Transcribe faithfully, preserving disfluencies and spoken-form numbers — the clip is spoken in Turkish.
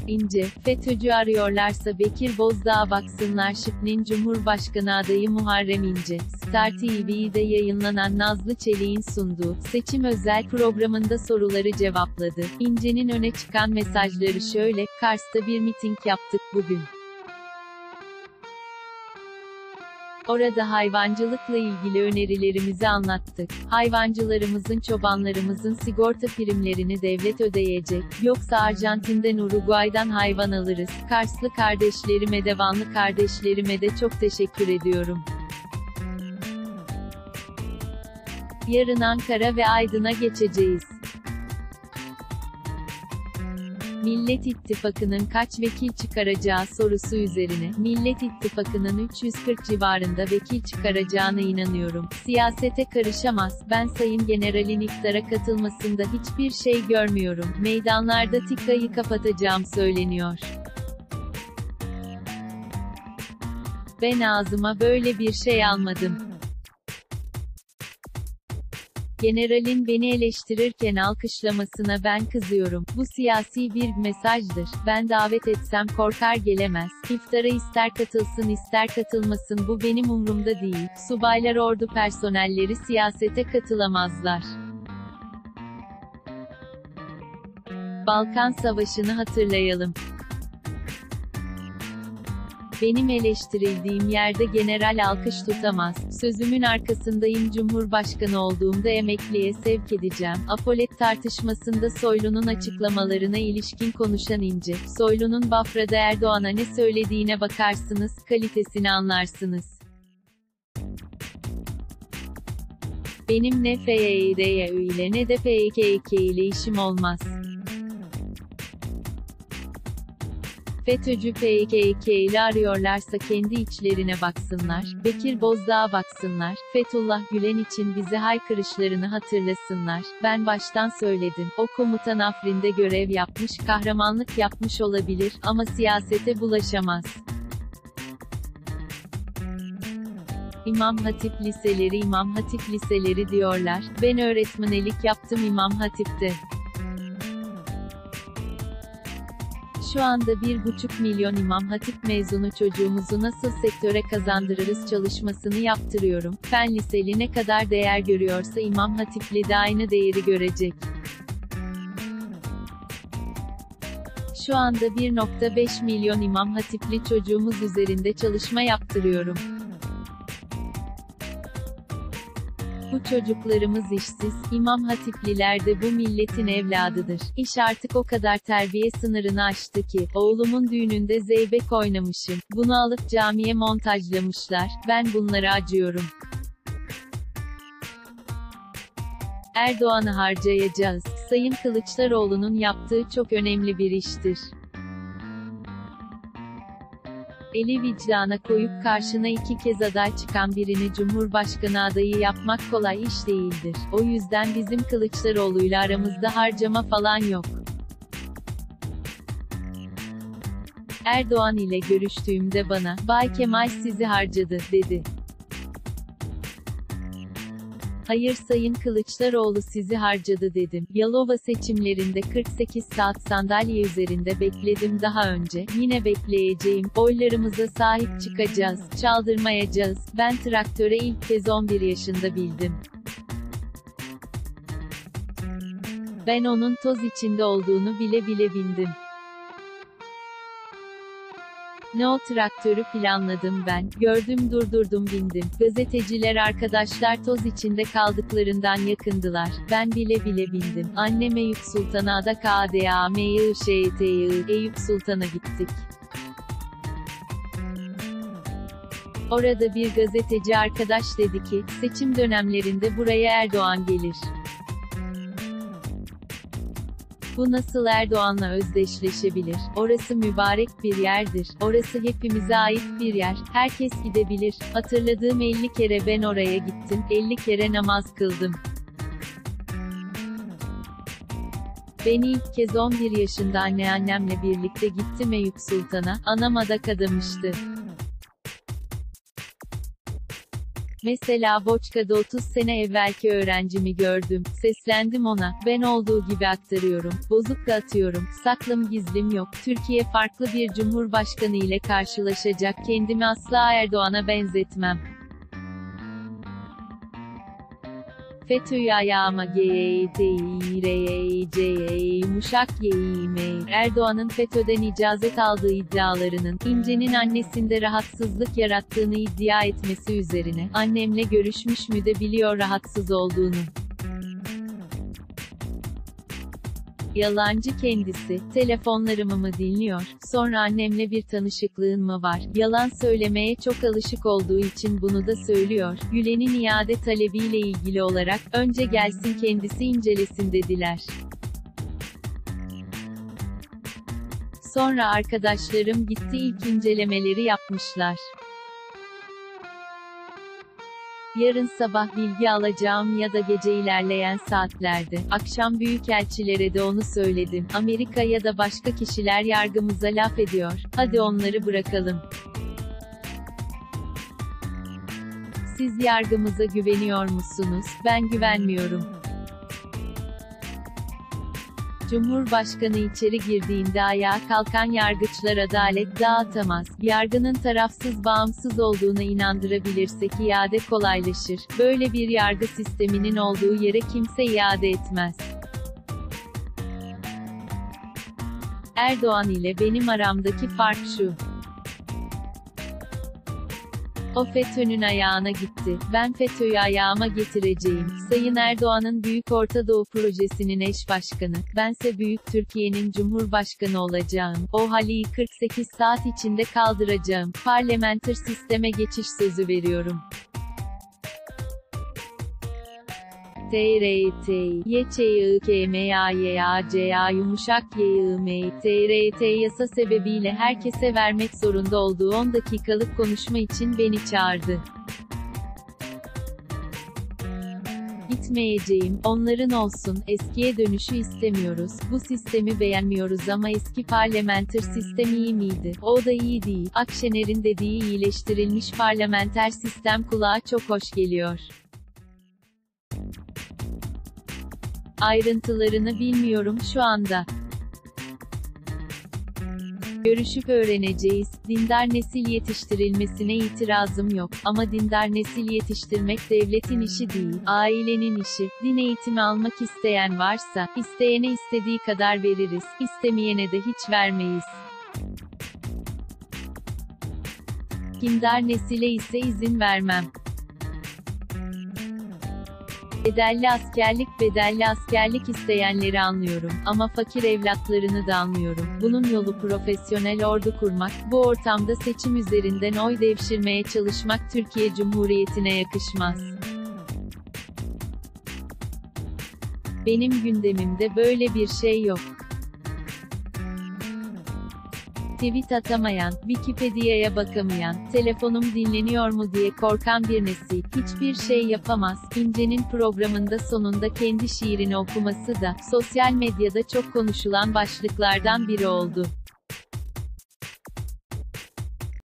İnce, FETÖ'cü arıyorlarsa Bekir Bozdağ'a baksınlar. Şıp'nin Cumhurbaşkanı adayı Muharrem İnce, Star T V'de yayınlanan Nazlı Çelik'in sunduğu Seçim Özel programında soruları cevapladı. İnce'nin öne çıkan mesajları şöyle: Kars'ta bir miting yaptık bugün. Orada hayvancılıkla ilgili önerilerimizi anlattık. Hayvancılarımızın, çobanlarımızın sigorta primlerini devlet ödeyecek, yoksa Arjantin'den, Uruguay'dan hayvan alırız. Karslı kardeşlerime de, Vanlı kardeşlerime de çok teşekkür ediyorum. Yarın Ankara ve Aydın'a geçeceğiz. Millet İttifakı'nın kaç vekil çıkaracağı sorusu üzerine, Millet İttifakı'nın üç yüz kırk civarında vekil çıkaracağına inanıyorum. Siyasete karışamaz. Ben Sayın General'in iftara katılmasında hiçbir şey görmüyorum. Meydanlarda TİKA'yı kapatacağım söyleniyor. Ben ağzıma böyle bir şey almadım. Generalin beni eleştirirken alkışlamasına ben kızıyorum. Bu siyasi bir mesajdır. Ben davet etsem korkar gelemez. İftara ister katılsın ister katılmasın, bu benim umrumda değil. Subaylar, ordu personelleri siyasete katılamazlar. Balkan Savaşı'nı hatırlayalım. Benim eleştirildiğim yerde general alkış tutamaz. Sözümün arkasındayım. Cumhurbaşkanı olduğumda emekliye sevk edeceğim. Apolet tartışmasında Soylu'nun açıklamalarına ilişkin konuşan İnce, Soylu'nun Bafra'da Erdoğan'a ne söylediğine bakarsınız, kalitesini anlarsınız. Benim ne F Y D Y ile ne de P K K ile işim olmaz. FETÖ'cü P K K ile arıyorlarsa kendi içlerine baksınlar, Bekir Bozdağ'a baksınlar, Fethullah Gülen için bize haykırışlarını hatırlasınlar. Ben baştan söyledim, o komutan Afrin'de görev yapmış, kahramanlık yapmış olabilir, ama siyasete bulaşamaz. İmam Hatip liseleri İmam Hatip liseleri diyorlar, ben öğretmenlik yaptım İmam Hatip'te. Şu anda bir buçuk milyon İmam Hatip mezunu çocuğumuzu nasıl sektöre kazandırırız çalışmasını yaptırıyorum. Fen liseli ne kadar değer görüyorsa İmam Hatipli de aynı değeri görecek. Şu anda bir nokta beş milyon İmam Hatipli çocuğumuz üzerinde çalışma yaptırıyorum. Bu çocuklarımız işsiz, İmam Hatipliler de bu milletin evladıdır. İş artık o kadar terbiye sınırını aştı ki, oğlumun düğününde zeybek oynamışım. Bunu alıp camiye montajlamışlar, ben bunlara acıyorum. Erdoğan'ı harcayacağız. Sayın Kılıçdaroğlu'nun yaptığı çok önemli bir iştir. Eli vicdana koyup karşına iki kez aday çıkan birini Cumhurbaşkanı adayı yapmak kolay iş değildir. O yüzden bizim Kılıçdaroğlu'yla aramızda harcama falan yok. Erdoğan ile görüştüğümde bana, Bay Kemal sizi harcadı, dedi. Hayır Sayın Kılıçdaroğlu sizi harcadı dedim. Yalova seçimlerinde kırk sekiz saat sandalye üzerinde bekledim daha önce, yine bekleyeceğim. Oylarımıza sahip çıkacağız, çaldırmayacağız. Ben traktöre ilk kez on bir yaşında bindim. Ben onun toz içinde olduğunu bile bile bindim. Ne o traktörü planladım ben, gördüm durdurdum bindim. Gazeteciler arkadaşlar toz içinde kaldıklarından yakındılar. Ben bile bile bindim. Annem Eyüp Sultan'a Ada K D A M Y I Ş T Y Eyüp Sultan'a gittik. Orada bir gazeteci arkadaş dedi ki, seçim dönemlerinde buraya Erdoğan gelir. Bu nasıl Erdoğan'la özdeşleşebilir? Orası mübarek bir yerdir. Orası hepimize ait bir yer. Herkes gidebilir. Hatırladığım elli kere ben oraya gittim. elli kere namaz kıldım. Ben ilk kez on bir yaşında anneannemle birlikte gittim Eyüp Sultan'a. Anam adak adamıştı. Mesela Boçka'da otuz sene evvelki öğrencimi gördüm, seslendim ona, ben olduğu gibi aktarıyorum, bozukka atıyorum, saklım gizlim yok, Türkiye farklı bir cumhurbaşkanı ile karşılaşacak, kendimi asla Erdoğan'a benzetmem. FETÖ'yü ayağıma G E T İ R E C E yumuşak Y İ M Erdoğan'ın FETÖ'den icazet aldığı iddialarının, İnce'nin annesinde rahatsızlık yarattığını iddia etmesi üzerine, annemle görüşmüş mü de biliyor rahatsız olduğunu. Yalancı kendisi, telefonlarımı mı dinliyor, sonra annemle bir tanışıklığın mı var, yalan söylemeye çok alışık olduğu için bunu da söylüyor, Gülen'in iade talebiyle ilgili olarak, önce gelsin kendisi incelesin dediler. Sonra arkadaşlarım gitti ilk incelemeleri yapmışlar. Yarın sabah bilgi alacağım ya da gece ilerleyen saatlerde, akşam büyükelçilere de onu söyledim, Amerika ya da başka kişiler yargımıza laf ediyor, hadi onları bırakalım. Siz yargımıza güveniyor musunuz? Ben güvenmiyorum. Cumhurbaşkanı içeri girdiğinde ayağa kalkan yargıçlar adalet dağıtamaz. Yargının tarafsız bağımsız olduğuna inandırabilirsek iade kolaylaşır. Böyle bir yargı sisteminin olduğu yere kimse iade etmez. Erdoğan ile benim aramdaki fark şu. O FETÖ'nün ayağına gitti, ben FETÖ'yü ayağıma getireceğim. Sayın Erdoğan'ın Büyük Orta Doğu Projesi'nin eş başkanı, bense Büyük Türkiye'nin Cumhurbaşkanı olacağım. O haliyi kırk sekiz saat içinde kaldıracağım. Parlamenter sisteme geçiş sözü veriyorum. T R T Y Ç I K M A Y A C A yumuşak Y I M T R T yasa sebebiyle herkese vermek zorunda olduğu on dakikalık konuşma için beni çağırdı. Gitmeyeceğim, onların olsun, eskiye dönüşü istemiyoruz, bu sistemi beğenmiyoruz ama eski parlamenter sistem iyi miydi? O da iyi değil. Akşener'in dediği iyileştirilmiş parlamenter sistem kulağa çok hoş geliyor. Ayrıntılarını bilmiyorum şu anda. Görüşüp öğreneceğiz. Dindar nesil yetiştirilmesine itirazım yok. Ama dindar nesil yetiştirmek devletin işi değil, ailenin işi. Din eğitimi almak isteyen varsa, isteyene istediği kadar veririz, istemeyene de hiç vermeyiz. Dindar nesile ise izin vermem. Bedelli askerlik bedelli askerlik isteyenleri anlıyorum, ama fakir evlatlarını da anlıyorum. Bunun yolu profesyonel ordu kurmak, bu ortamda seçim üzerinden oy devşirmeye çalışmak Türkiye Cumhuriyeti'ne yakışmaz. Benim gündemimde böyle bir şey yok. Tweet atamayan, Wikipedia'ya bakamayan, telefonum dinleniyor mu diye korkan bir nesil, hiçbir şey yapamaz. İnce'nin programında sonunda kendi şiirini okuması da, sosyal medyada çok konuşulan başlıklardan biri oldu.